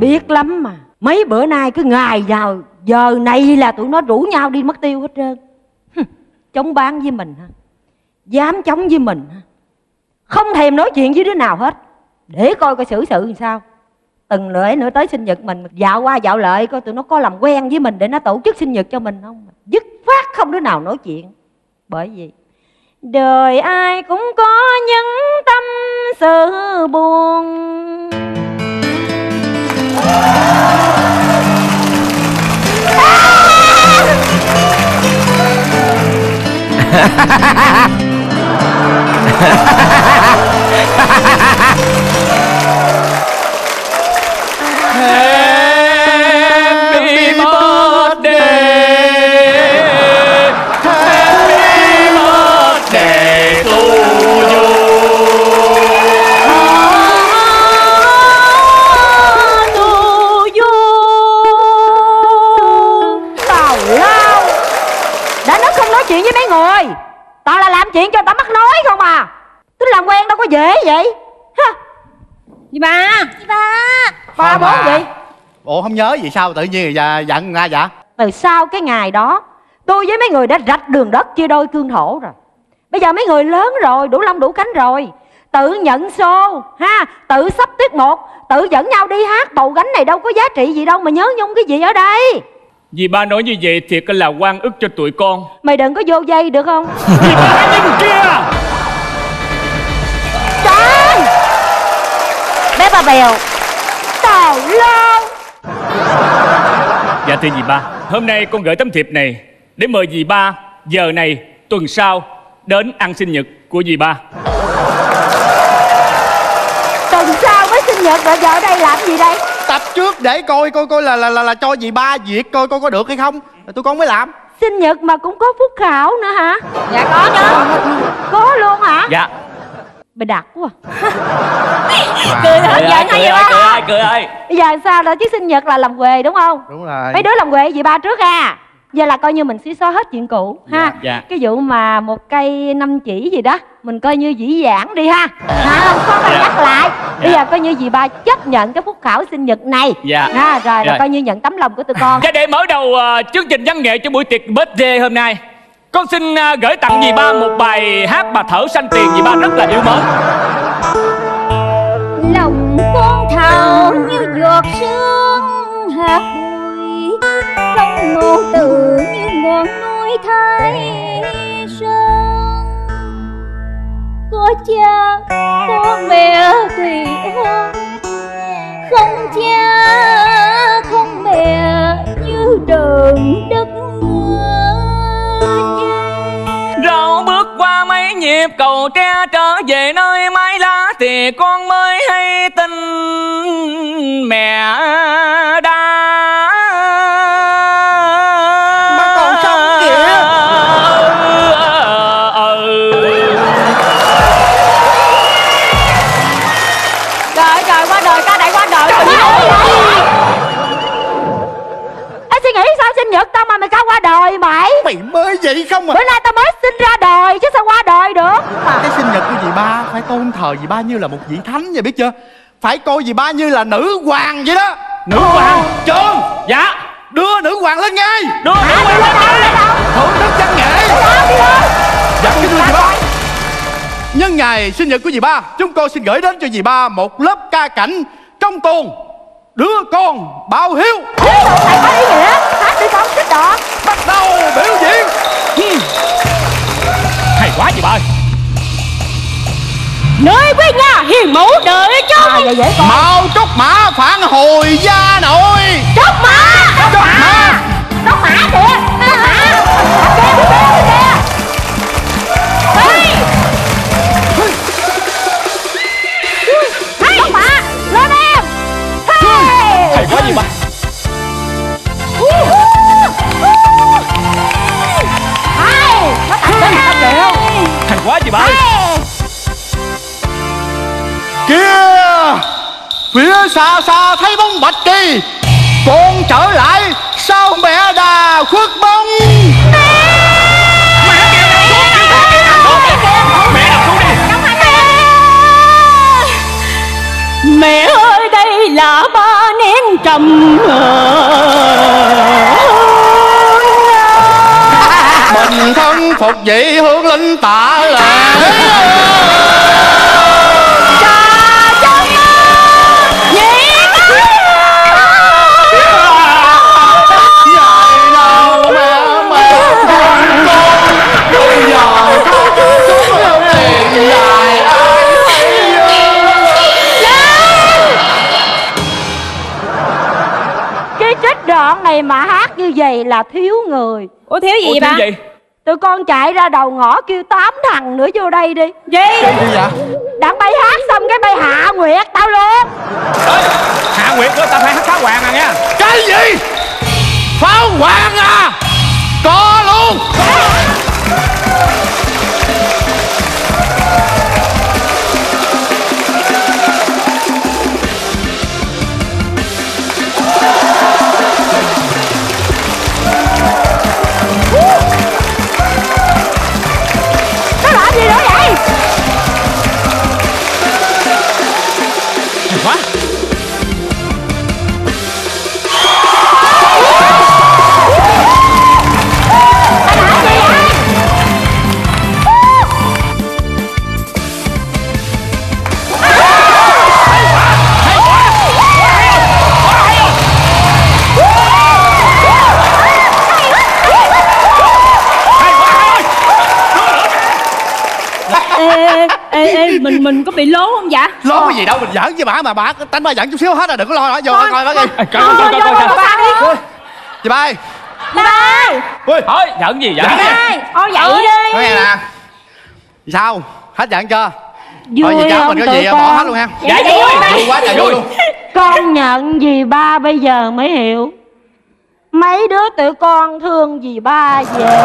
biết lắm mà. Mấy bữa nay cứ ngày vào giờ này là tụi nó rủ nhau đi mất tiêu hết trơn. Chống bán với mình ha, dám chống với mình ha, không thèm nói chuyện với đứa nào hết. Để coi coi xử sự làm sao. Từng lễ nữa tới sinh nhật mình dạo qua dạo lại coi tụi nó có làm quen với mình để nó tổ chức sinh nhật cho mình không. Dứt khoát không đứa nào nói chuyện. Bởi vì đời ai cũng có những tâm sự buồn. Happy birthday, happy birthday to you. Tào lao, đã nói không nói chuyện với mấy người, tao là làm chuyện cho tao mắc nói không à. Tính làm quen đâu có dễ vậy ha. Dì ba, dì ba, ba bốn gì? Ủa không nhớ gì sao tự nhiên giận ra dạ? Từ sau cái ngày đó tôi với mấy người đã rạch đường đất chia đôi cương thổ rồi. Bây giờ mấy người lớn rồi, đủ lông đủ cánh rồi, tự nhận show ha, tự sắp tiết mục, tự dẫn nhau đi hát bầu gánh này đâu có giá trị gì đâu mà nhớ nhung cái gì ở đây. Dì ba nói như vậy thiệt là oan ức cho tụi con. Mày đừng có vô dây được không? Dì ba nhìn kia. Trời, bé ba bèo, tào lao. Dạ thưa dì ba, hôm nay con gửi tấm thiệp này để mời dì ba giờ này tuần sau đến ăn sinh nhật của dì ba. Tuần sau mới sinh nhật rồi, giờ ở đây làm gì đây? Tập trước để coi là cho dì ba duyệt coi có được hay không, rồi tụi con mới làm. Sinh nhật mà cũng có phúc khảo nữa hả? Dạ có chứ. Có luôn hả? Dạ. Mày đặt quá. Cười hết giận hay gì ba? Cười ơi. Bây giờ sao đó chứ sinh nhật là làm quề đúng không? Đúng rồi. Mấy đứa làm quề gì ba trước à? Giờ là coi như mình xí xóa hết chuyện cũ ha. Dạ. Cái vụ mà một cây 5 chỉ gì đó mình coi như dĩ vãng đi ha. Không phải nhắc lại. Bây giờ coi như dì ba chấp nhận cái phúc khảo sinh nhật này. Dạ. Ha, rồi là Rồi. coi như nhận tấm lòng của tụi con. Và để mở đầu chương trình văn nghệ cho buổi tiệc birthday hôm nay, con xin gửi tặng dì ba một bài hát bà thở xanh tiền dì ba rất là yêu mến. Lòng con thao như giọt sương hạt bụi, không ngôn từ như ngọn núi Thái Sơn. Có cha có mẹ tùy hôn, không cha không mẹ như trần đất Rồi bước qua mấy nhịp cầu tre trở về nơi mái lá thì con mới hay tin mẹ đã Mà còn sống kìa. Trời trời, qua đời ca đại qua đời rồi. Anh suy nghĩ sao sinh nhật tao mà mày ca qua đời mày? Mày mới vậy không à? Bữa nay tao mới sinh ra đời chứ sao qua đời được? Cái sinh nhật của dì ba phải tôn thờ dì ba như là một vị thánh vậy biết chưa? Phải coi dì ba như là nữ hoàng vậy đó. Nữ hoàng. Trơn. Dạ. Đưa nữ hoàng lên ngay. Đưa nữ hoàng lên. Thưởng thức văn nghệ. Dạ kính thưa dì ba, nhân ngày sinh nhật của dì ba, chúng tôi xin gửi đến cho dì ba một lớp ca cảnh trong tuồng Đứa Con Báo Hiếu. Thầy có ý nghĩa, hát đi con thích đó. Bắt đầu biểu diễn. Hay quá dì ba ơi. nơi quê nhà hiền mẫu đợi cho Vậy dễ con. Mau trúc mã phản hồi gia nội. chốt mã Tóc mã kìa. Tóc mã kìa. Tóc mã lên em. Hay quá dì ba. Nó tặng đến 2 triệu. Hay quá dì ba ơi. Kìa, phía xa xa thấy bóng bạch kỳ, con trở lại sao mẹ đà khuất bóng. mẹ ơi đây là ba nén trăm mình thân phục vị hương linh tạ lệ. Đoạn này mà hát như vậy là thiếu người. Ủa thiếu gì ba? Tụi con chạy ra đầu ngõ kêu 8 thằng nữa vô đây đi. Gì? Gì vậy? Đặng bay hát xong cái bay hạ nguyệt tao luôn. Hạ nguyệt nữa tao phải hát pháo hoàng à nha. Cái gì? Pháo hoàng à? Có luôn. Quá. Ê, mình có bị lố không dạ? Lố cái gì đâu, mình giỡn với bà mà bà tánh bà giỡn chút xíu hết rồi, đừng có lo nữa. Vô coi bác đi. Coi. Chị ba ơi. Ba ơi. Ui, thôi giỡn gì giỡn Ba ơi, thôi dậy đi. Nói nghe nè. Sao? Hết giận chưa? Vui thôi gì cháu không mình có gì tụi bỏ con? hết luôn ha. Dạ vui. Vui quá trời vui luôn. Con nhận dì ba bây giờ mới hiểu. Mấy đứa tụi con thương dì ba dễ.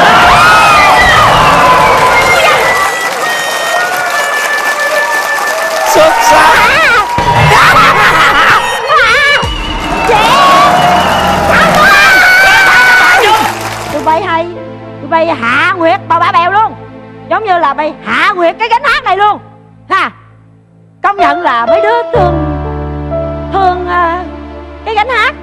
Xuất sắc. Tụi bay hay. Tụi bay hạ nguyệt bà bả bèo luôn. Giống như là bay hạ nguyệt cái gánh hát này luôn ha. Công nhận là mấy đứa thương cái gánh hát.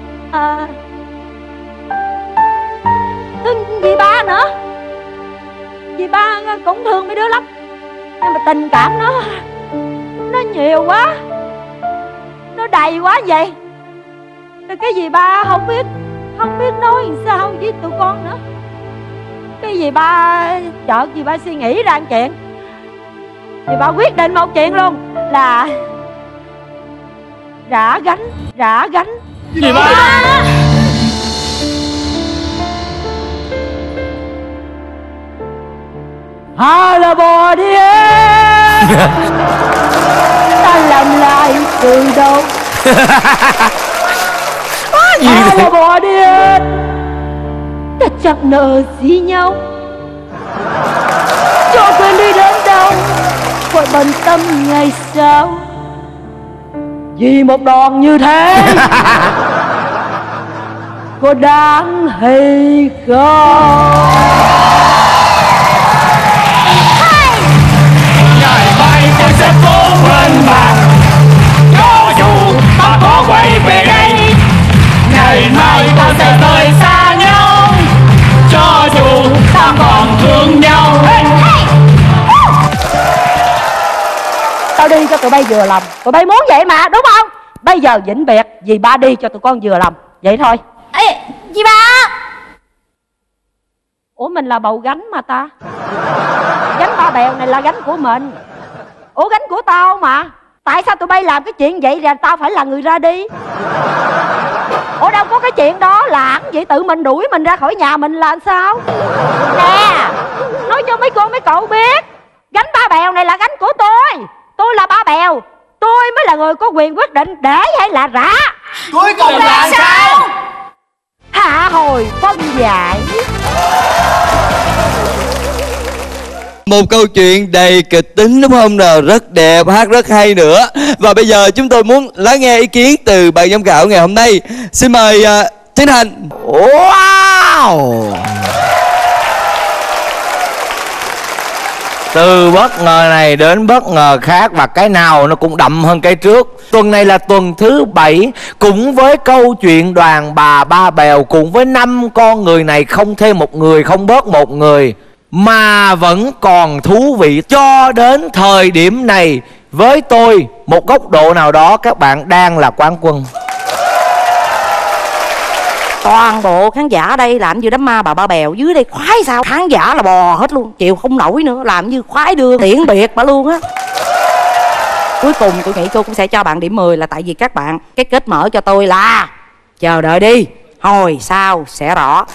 Thương dì ba nữa. Dì ba cũng thương mấy đứa lắm. Nhưng mà tình cảm nó nhiều quá, nó đầy quá vậy. Rồi cái gì ba không biết nói làm sao với tụi con nữa. Cái gì ba chợt gì ba suy nghĩ ra một chuyện. Thì ba quyết định một chuyện luôn là rã gánh. Gì ba? Hà là bò đi em. Ta làm lại từ đầu. Hà là bò đi em. Ta chẳng nợ gì nhau. Cho quên đi đến đâu, khỏi bận tâm ngày sau. Vì một đòn như thế có đáng hay không? Ngày mai tôi sẽ cố quên bạn, cho dù ta có quay về đây. Ngày mai ta sẽ rời xa nhau, cho dù ta còn thương nhau. Tao đi cho tụi bay vừa lòng. Tụi bay muốn vậy mà đúng không? Bây giờ vĩnh biệt vì ba đi cho tụi con vừa lòng. Vậy thôi. Ê, dì ba. Ủa mình là bầu gánh mà ta. Gánh ba bèo này là gánh của mình. Ủa gánh của tao mà. Tại sao tụi bay làm cái chuyện vậy rồi tao phải là người ra đi? Ủa đâu có cái chuyện đó là vậy, tự mình đuổi mình ra khỏi nhà mình là sao? Nè, nói cho mấy cô mấy cậu biết, gánh ba bèo này là gánh của tôi. Tôi là ba bèo, tôi mới là người có quyền quyết định để hay là rã. Cuối cùng là sao? Hạ hồi phân giải. Một câu chuyện đầy kịch tính đúng không nào? Rất đẹp, hát rất hay nữa. Và bây giờ chúng tôi muốn lắng nghe ý kiến từ ban giám khảo ngày hôm nay. Xin mời Tiến Hành. Wow. Từ bất ngờ này đến bất ngờ khác, và cái nào nó cũng đậm hơn cái trước. Tuần này là tuần thứ 7, cũng với câu chuyện đoàn bà Ba Bèo, cùng với 5 con người này, không thêm một người, không bớt một người, mà vẫn còn thú vị cho đến thời điểm này. Với tôi, một góc độ nào đó các bạn đang là quán quân. Toàn bộ khán giả ở đây làm như đám ma bà Ba Bèo, dưới đây khoái sao, khán giả là bò hết luôn, chịu không nổi nữa, làm như khoái đưa tiễn biệt bà luôn á. Cuối cùng tôi nghĩ tôi cũng sẽ cho bạn điểm 10 là tại vì các bạn cái kết mở cho tôi là chờ đợi đi, hồi sau sẽ rõ.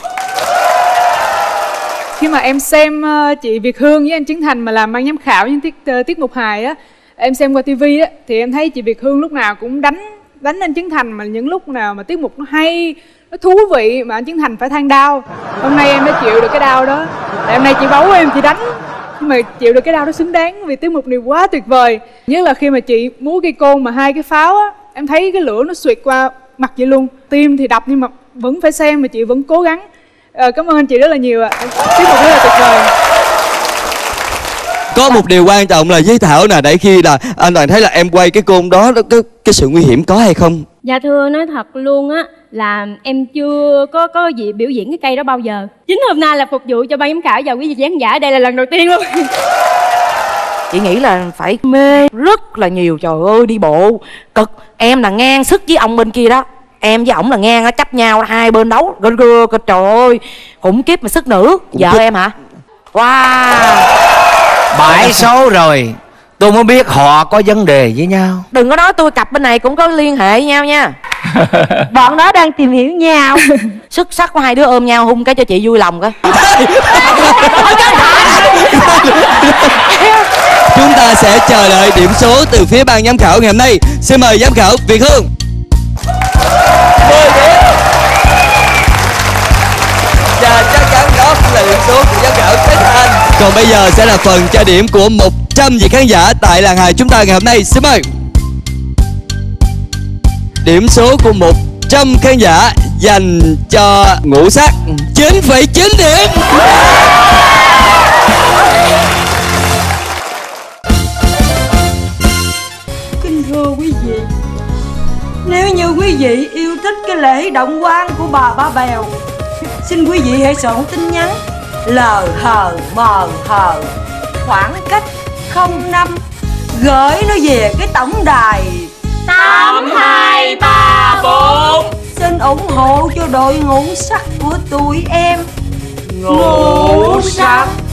Khi mà em xem chị Việt Hương với anh Trấn Thành mà làm ban giám khảo những tiết mục hài á, em xem qua tivi á, thì em thấy chị Việt Hương lúc nào cũng đánh anh Trấn Thành, mà những lúc nào mà tiết mục nó hay, nó thú vị mà anh Trấn Thành phải than đau. Hôm nay em đã chịu được cái đau đó. Hôm nay chị bấu em, chị đánh, nhưng mà chịu được cái đau đó xứng đáng vì tiết mục này quá tuyệt vời. Nhất là khi mà chị múa cây côn mà 2 cái pháo á, em thấy cái lửa nó xuyệt qua mặt chị luôn. Tim thì đập nhưng mà vẫn phải xem, mà chị vẫn cố gắng. Cảm ơn anh chị rất là nhiều ạ. Tiết mục rất là tuyệt vời. Có một điều quan trọng là với Thảo nè, để khi là anh Toàn thấy là em quay cái côn đó, cái sự nguy hiểm có hay không? Dạ thưa, nói thật luôn á là em chưa có gì biểu diễn cái cây đó bao giờ. Chính hôm nay là phục vụ cho ban giám khảo và quý vị khán giả, đây là lần đầu tiên luôn. Chị nghĩ là phải mê rất là nhiều, trời ơi đi bộ cực. Em là ngang sức với ông bên kia đó, em với ổng là ngang á, chấp nhau hai bên đấu gơ trời ơi khủng khiếp. Mà sức nữ vợ em hả? Wow, Bãi số rồi, tôi mới biết họ có vấn đề với nhau. đừng có nói tôi, cặp bên này cũng có liên hệ với nhau nha. Bọn nó đang tìm hiểu nhau. Xuất sắc của hai đứa ôm nhau hung cái cho chị vui lòng coi. Chúng ta sẽ chờ đợi điểm số từ phía ban giám khảo ngày hôm nay. Xin mời giám khảo Việt Hương. 10 điểm. Và chắc chắn đó cũng là điểm số của giám khảo Trấn Thành. Còn bây giờ sẽ là phần tra điểm của 100 vị khán giả tại làng hài chúng ta ngày hôm nay. Xin mời. Điểm số của 100 khán giả dành cho Ngũ Sắc 9,9 điểm. Kính thưa quý vị, nếu như quý vị yêu thích cái lễ động quan của bà Ba Bèo, xin quý vị hãy soạn tin nhắn LHMH khoảng cách 05 gửi nó về cái tổng đài 8234. Xin ủng hộ cho đội ngũ sắc của tụi em. Ngũ sắc.